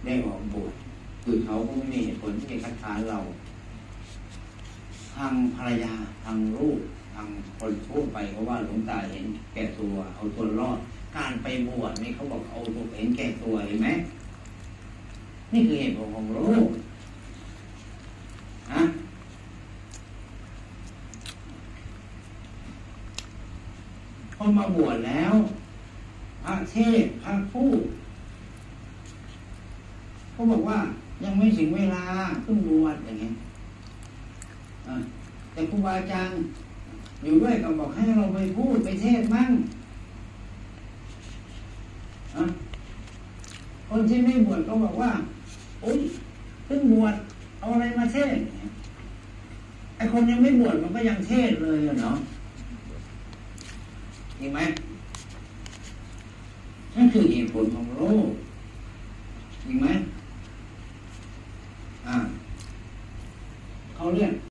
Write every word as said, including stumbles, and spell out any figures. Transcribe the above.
ได้ออกบวชคือเขาก็ไม่มีเหตุผลที่จะคัดค้านเราทางภรรยาทางลูกทางคนทั่วไปเพราะว่าหลวงตาเห็นแก่ตัวเอาตัวรอดการไปบวชนี่เขาบอกเอาตัวเห็นแก่ตัวเห็นไหมนี่คือเหตุผลของโลกนะพอมาบวชแล้วพระเทศพระพูดเขาบอกว่ายังไม่ถึงเวลาเพิ่งบวชอย่างเงี้ยแต่ครูบาอาจารย์อยู่ด้วยก็บอกให้เราไปพูดไปเทศมั่งคนที่ไม่บวชก็บอกว่าโอ๊ยเพิ่งบวชเอาอะไรมาเทศไอ้คนยังไม่บวชมันก็ยังเทศเลยเนาะเห็นไหมนั่นคือเหตุผลของโลกเห็นไหมอ่าเขาเรียก